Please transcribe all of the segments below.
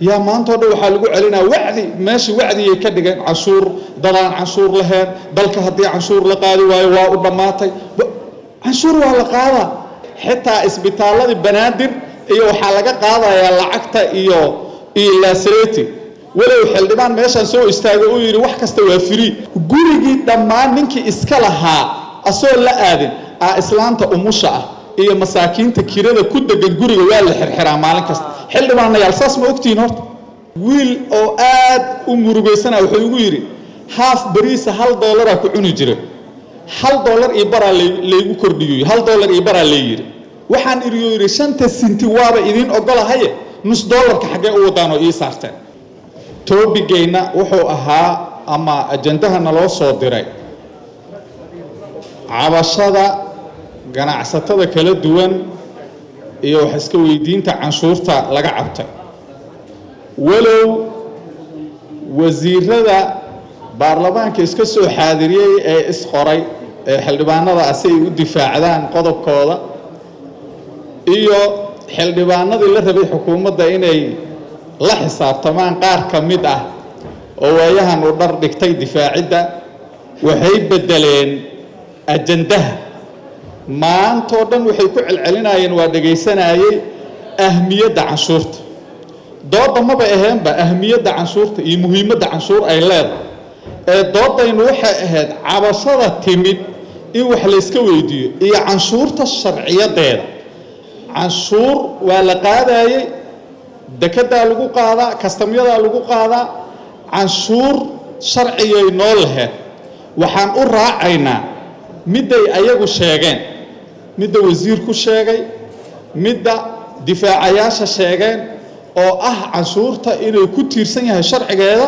يا ما أنت هذا وحلقوا علينا وعدي ماشي وعدي يكدقن عشور ضلان عشور لهن بلك هدي عشور لقادي ويواء ضماتي عشور ولا قاضى حتى إسبيتالات البنادر إيو حلقة قاضى يا لعكتا إيو إلا سريتي ولو حلبان ماشان سو استاغو يري wax kasta waa free gurigi dhamaan ninkii iska lahaa asoo la aadin islaanta umusha ah iyo masaakiinta kirada ku degan guriga waa la xirxiraa maalin kasta xildhibaanna yaalsaas ma ogtiin horta wiil oo aad u murugaysan wuxuu ugu yiri half bariis $1 ku cuni jiray $1 iyo bara leegu kordhiyo $1 iyo bara leeyiri waxaan yiri 5 senti waaba idin ogolahay $0.5 ka xagee u wadaan oo ii saarteen toobigeyna wuxuu ahaa ama ajandaha naloo soo diray cabashada ganacsatada kala duwan iyo wax iska weydiinta canshuurta laga cabtay walow wasiirada baarlamaanka iska soo xaadiriyay ee isqoray ee xildhibaanada asay u difaacdaan qodobkooda iyo xildhibaanadii la rabay xukuumadda inay la xisaabtamaan qaar ka mid ah oo waayahan u dhar dhigtay difaacidda waxay bedeleen ajandaha maanta oo dhan waxay ku celcelinayeen waa dhageysanayay ahmiyadda canshuurta dooda maba ahaanba ahmiyadda canshuurta iyo muhiimadda canshuur ay leedahay doodaynu waxay ahayd cabashada timid in wax la iska weydiiyo iyo canshuurta sharciyadeeda canshuur waa la qaadayay dekada lagu qaadaa kastamyada lagu qaadaa canshuur sharciyay noo lahayd waxaan u raacaynaa miday ayagu sheegeen midda wasiirku sheegay midda difaacayaasha sheegeen oo ah canshuurta inay ku tiirsan yahay sharcigeeda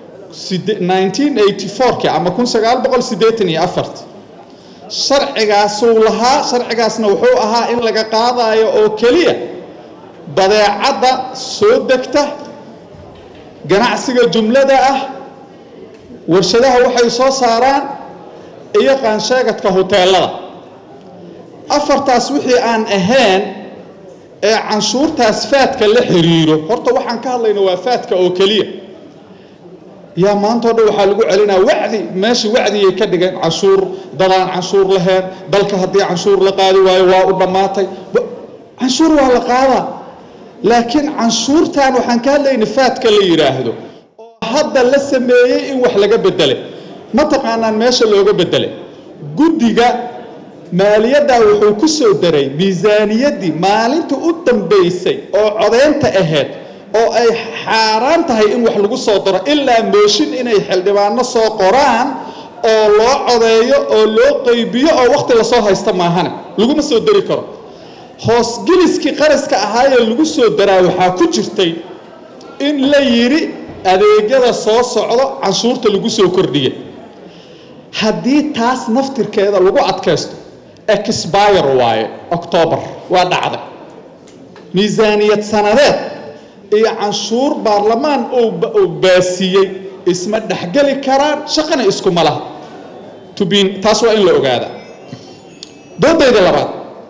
1984 ama 1984 sharcigaasuu lahaa sharcigaasna wuxuu ahaa in laga qaadayo oo kaliya badeecada soo degta ganacsiga jumlada ah warshadaha waxay soo saaraan iyo qaansheegadka hoteelada afartaas wixii aan ahayn ee canshuurtaas faadka la xiriiro horta waxaan ka hadlaynaa waa faadka oo kaliya yaa maanta oo dhan waxaa lagu celinaa wacdi meeshii wacdigay ka dhigeen canshuur dadaan canshuur lahayn dalka haddii canshuur la qaadi waayo waa u dhammaatay canshuur waa la qaadaa laakiin canshuurtan waxaan ka hadlaynaa faadka la yiraahdo oo hadda la sameeyay in wax laga bedelay ma taqaanaan meesha looga bedelay guddiga maaliyadda wuxuu ku soo daray miisaaniyadii maalinta u dambeysay oo codeynta ahayd oo ay xaaraan tahay in wax lagu soo daro ilaa mooshin inay xildhibaano soo qoraan oo loo codeeyo oo loo qaybiyo oo waqti la soo haysto maahane laguma soo dari karo hoos geliskii qaraska ahaayee lagu soo daraa waxaa ku jirtay in la yiri adeegyada soo socdo canshuurta lagu soo kordhiyay haddii taas naftirkeeda lagu adkaysto expire waaye October waa dhacday miisaaniyad sanadeed iyo canshuur baarlamaan oo baasiyay isma dhaxgali karaan shaqana isku malaha tubin taas waa in la ogaada doodayda labaad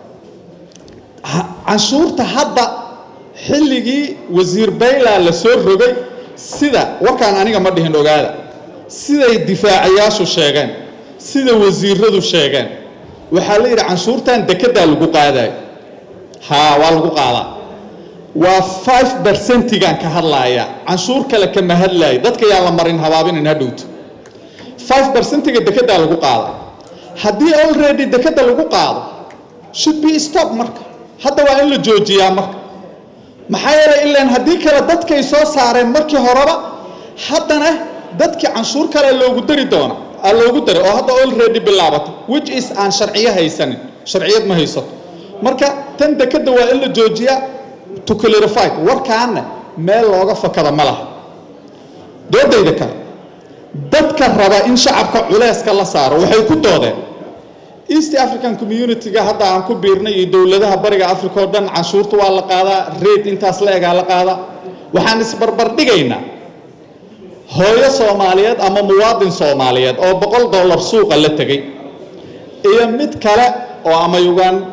canshuurta hadda xilligii wasiir bayla la soo rogay sida warkaan aniga ma dhihin ogaada siday difaacayaashu sheegeen sida wasiiradu sheegeen waxaa la yiri canshuurtan dekada lagu qaaday waa lagu qaadaa waa 5% gaan ka hadlaaya canshuur kale kama hadlay dadka yaa la marin habaabin in hadhowto 5% dekada lagu qaada haddii already dekada lagu qaado should be stop marka hadda waa in la joojiyaa marka maxaa yeelay ilaa haddii kale dadkay soo saareen markii horeba haddana dadkii canshuur kale loogu dari doona loogu daray oo hadda already bilaabatay which is aan sharciyo haysanin sharciyad ma haysato marka tan dekada waa in la joojiyaa to clarify warkaana meel looga fakada ma laha doodayda kale dadka raba in shacabka culayska la saaro waxay ku doodeen East African Community-ga hadda aan ku biirnay iyo dawladaha bariga Afrika oo dhan canshuurta waa la qaadaa rate intaas la eega la qaadaa waxaan isbarbar dhigaynaa hooyo Soomaaliyeed ama muwaadin Soomaaliyeed oo $100 suuqa la tagay iyo mid kale oo ama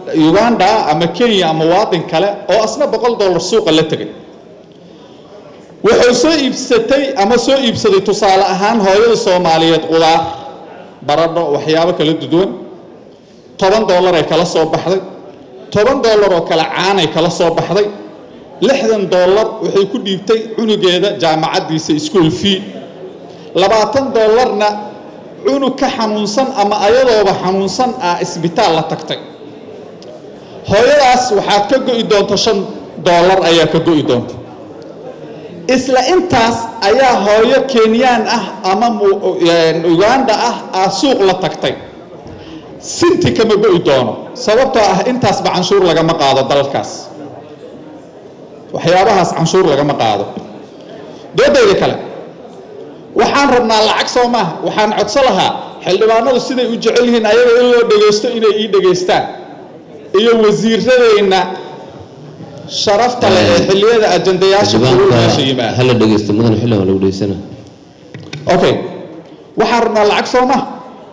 Uganda ama Kenya ama muwaadin kale oo asna $100 suuqa la tagay wuxuu soo iibsatay ama soo iibsaday tusaale ahaan hooyada Soomaaliyeed qudaar baradho waxyaabo kala duwan $10 ay kala soo baxday $10 oo kala caan ay kala soo baxday $60 waxay ku dhiibtay cunugeeda jaamacadiisa school fee $20 na cunug ka xanuunsan ama ayadooba xanuunsan isbitaal la tagtay hooyadaas waxaad ka go'i doonto $5 ayaa ka go'i doonto isla intaas ayaa hooyo Kenyaan ama Uganda suuq la tagtay sinti kama go'i doono sababtoo intaas ba canshuur lagama qaado dalkaas waxyaabahaas canshuur lagama qaado doodayda kale waxaan rabnaa lacag Soomaaliya waxaan codsan lahaa xildhibaanadu siday u jecel yihiin ayaga in loo dhageysto inay ii dhageystaan iyo wasiiradayna sharafta leh xilliyada ajandayaasha meesha yimaada hal dhageysto mudan xilliga lagu dhageysana okay waxaan rabnaa lacag Soomaaliya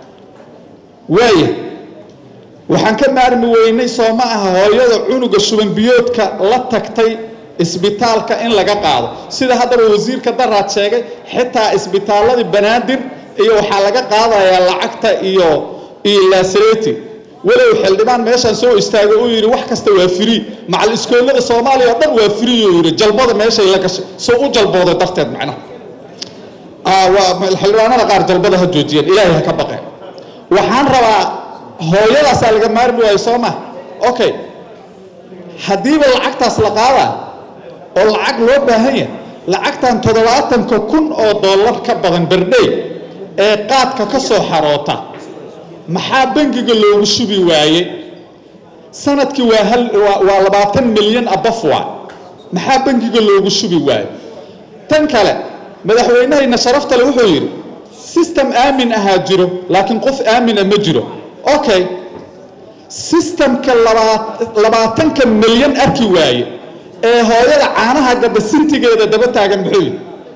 waxaan ka maarmi weynay Soomaaliya hooyada cunuga shuban biyoodka la tagtay isbitaalka in laga qaado sida hadaba wasiirka daraad sheegay xitaa isbitaalada Banaadir iyo waxa laga qaadayaa lacagta iyo ilaasreeti walow xildhibaan meeshan soo istaagay oo yiri wax kasta waa free macal iskoolada Soomaaliya oo dhan waa free oo yiri jalbada meesha la gashay soo u jalboodo darteed macnaha waa xildhibaanada qaar jalbada ha joojiyeen ilaahay ha ka baqay waxaan rabaa hooyadaas laga maarmi way Soomaaliya okay hadii lacagtaas la qaadaa oo lacag loo baahan yahay lacagtan $70,000 ka badan birday ee qaadka ka soo xaroota maxaa bangiga loogu shubi waayay sanadkii waa 20 milyan abafwa maxaa bangiga loogu shubi waayay tan kale madaxweynahayna sharafta leh wuxuu yiri system aamin ahaa jiro laakiin qof aamin ma jiro okay systemka 20 milyan arki waaye ee hooyada caanaha gabadha sintigeeda daba taagan muxuu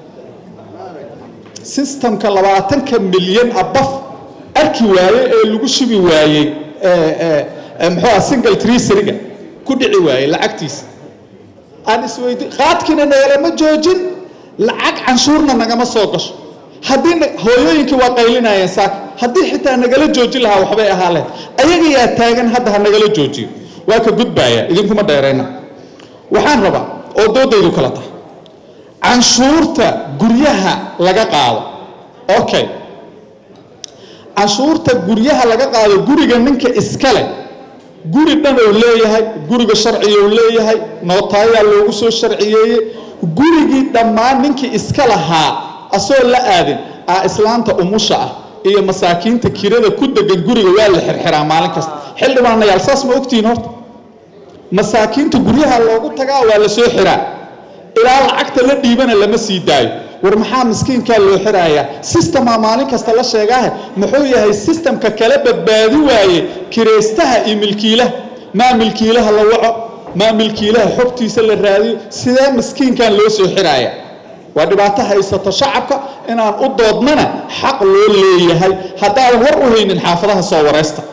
systemka 20 milyan abaf arki waaye ee lagu shubi waayay muxuu single treasuryga ku dhici waayay lacagtiisa aan isweydi qaadkina nagama joojin lacag canshuurna nagama soo gasho haddii hooyooyinka waa qaylinayeen saak haddii xitaa nagala joojin lahaa waxbay ahaaleen ayaga yaa taagan hadda nagala joojiyo waa ka gudbaya idinkuma dheerayna waxaan rabaa oo doodaydu kala tahay canshuurta guryaha laga qaado okay canshuurta guryaha laga qaado guriga ninka iskale guri dhan oo leeyahay guriga sharciga oo leeyahay nootaaya loogu soo sharciyeeyay gurigii dhammaan ninka iska lahaa asoo la aadin islaanta umusha iyo masaakiinta kirada ku degan guriga waa la xirxiraa maalin kasta xildhibaanayaal saas ma ogtiin horta masaakiinta guryaha loogu tagaa waa la soo xiraa ilaa lacagta la dhiibana lama sii daayo war maxaa miskiinka loo xiraaya systema maalin kasta la sheegaa muxuu yahay systemka kala badbaadi waaye kireystaha iyo milkiilaha la waco milkiilaha xogtiisa la raadiyo sidee miskiinkan loo soo xiraaya waa dhibaato haysato shacabka inaan u doodnana xaq loo leeyahay haddaan war u haynin xaafadaha soo wareysta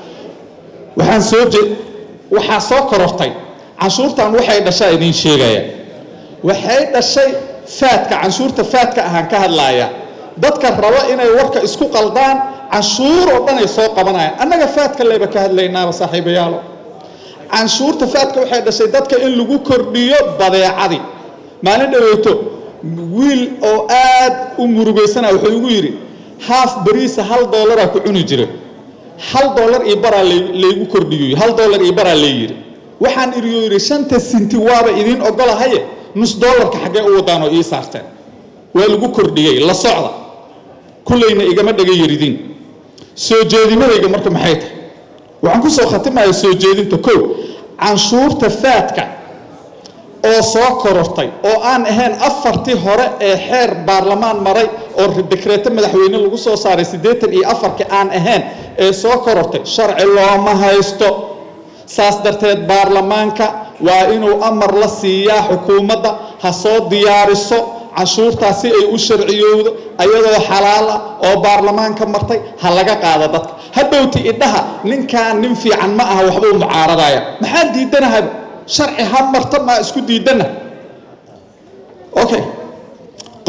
waxaa soo korortay canshuurtan waxay dhashay idin sheegaya waxay dhashay faadka canshuurta faadka ahaan ka hadlaaya dadka raba inay warka isku qaldaan canshuur oo dhan ay soo qabanayaan annaga faadka leeba ka hadlaynaaba saaxiibayaalo canshuurta faadka waxay dhashay dadka in lagu kordhiyo badeecadii maalin dhaweeto wiil oo aad u murugeysana wuxuu ugu yiri half bariisa $1 ku cuni jiray $1 iyo bara leegu kordhiyo $1 iyo bara leeyiri waxaan iriyo yiri 5 senti waaba idin ogolahay $1 xagee u wadaan oo ii saarteen waa lagu kordhiyay la socda kullayna igama dhaga yiridin soo jeedimadayga marka maxay tahay waxaan ku soo khatimayaa soo jeedinta canshuurta faadka oo soo korortay oo aan ahayn afartii hore ee xeer baarlamaan maray oo dekreeto madaxweyne lagu soo saaray 84 aan ahayn ee soo korortay sharci looma haysto saas darteed baarlamaanka waa inuu amar la siiyaa xukuumadda ha soo diyaariso canshuurtaasi ay u sharciyowdo ayadoo xalaal ah oo baarlamaanka martay ha laga qaado dadka hadhowti idhaha ninkaan nin fiican ma aha waxba u mucaaradaya maxaa diidanahay sharci ha marta ma isku diidana okay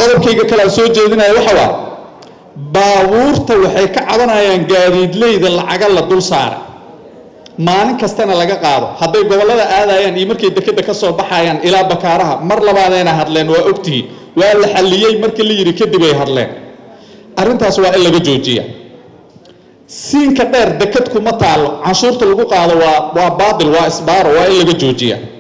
qodobkayga kale aan soo jeedinayo waxa waa baabuurta waxay ka cabanayaan gaadiidleyda lacaga la dul saaray maalin kastana laga qaado hadday gobolada aadayaan iyo markay dekada ka soo baxayaan ilaa bakaaraha mar labaadayna hadleen waa ogtihiin waa la xalliyey markii la yiri kadib ay hadleen arrintaas waa in laga joojiya siinka dheer dekad kuma taalo canshuurta lagu qaado waa baadil waa isbaaro waa in laga joojiya